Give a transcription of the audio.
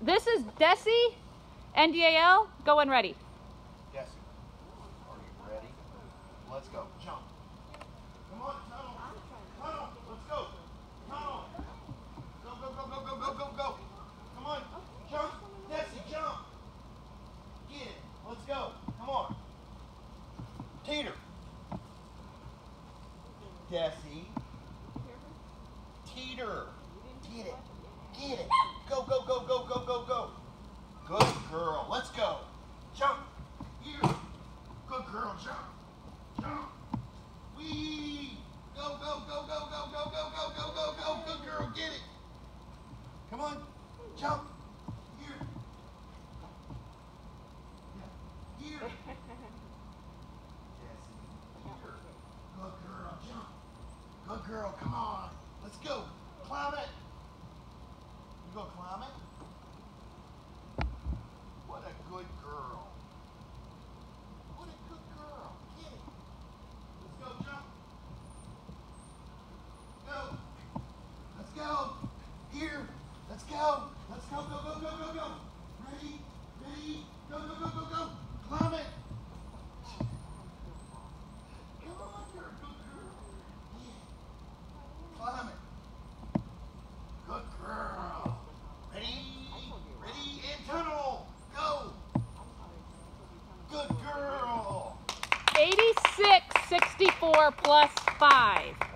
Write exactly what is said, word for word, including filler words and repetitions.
this is Desi, N D A L, go when ready. Desi, are you ready? Let's go. Jump. Come on, tunnel. Tunnel. Let's go. Tunnel. Go, go, go, go, go, go, go, go. Come on. Jump. Desi, jump. Get it. Let's go. Come on. Teeter. Desi. Teeter. Get it. Get it. Go, go, go, go, go, go, go. Good girl. Let's go. Jump. Here. Good girl. Jump. Jump. Wee. Go, go, go, go, go, go, go, go, go, go, go. Good girl. Get it. Come on. Jump. Here. Yeah. Here. Jesse. Here. Good girl. Jump. Good girl. Come on. Let's go. Climb it. You go climb it. What a good girl. What a good girl. Get it. Let's go, jump. Go. Let's go. Here. Let's go. Let's go, go, go, go, go, go. Ready? Ready? Go, go, go, go, go. Climb it. Come on, you're a good girl. Yeah. Climb it. Good girl. Ready? Ready? And tunnel. Go. Good girl. eighty-six sixty-four plus five.